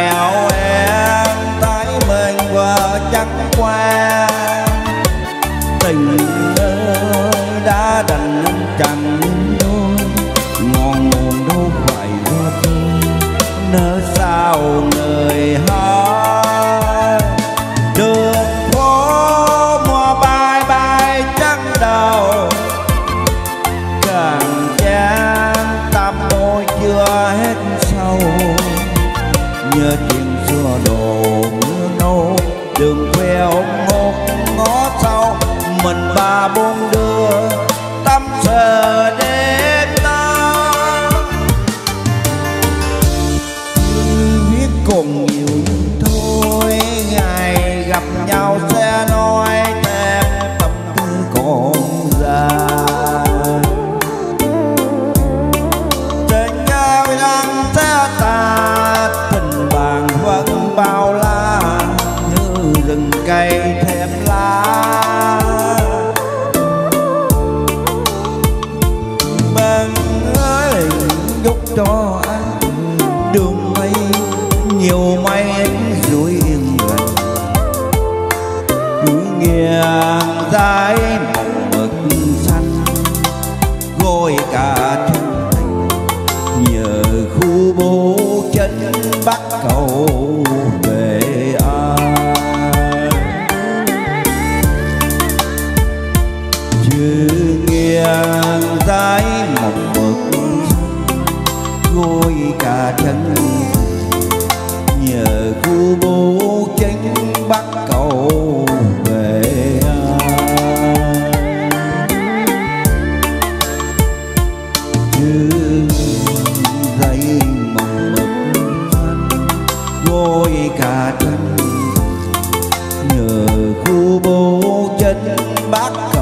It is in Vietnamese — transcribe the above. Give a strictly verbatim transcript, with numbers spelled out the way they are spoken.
eo em thấy mình vừa trắng qua tình ơi đã đành chẳng đôi ngon nguồn đâu phải do tôi nỡ sao người hỏi đường phố mùa bay bay trắng đầu càng chán tâm môi chưa hết sâu nhớ chuyện xưa đồ mưa nâu đường queo một ngó sau mình ba bốn đứa tâm sự đêm đó biết còn nhiều nhưng thôi ngày gặp nhau sẽ nói thêm tâm tư còn dài tình nhau đang sẽ ta tình bạn vẫn bao la như rừng cây thêm lá bạn ơi giúp cho anh đường mây nhiều mây rồi yên lặng cứ nghiêng dài mộng mực xanh gối cả chân thành nhờ khu bố chân bắc cầu về ai chứ nghiêng dài mộng mực gối cả chân nhờ khu bố chân bắc cầu về ai chứ dây mộng mực gối cả chân nhờ khu bố chân bắc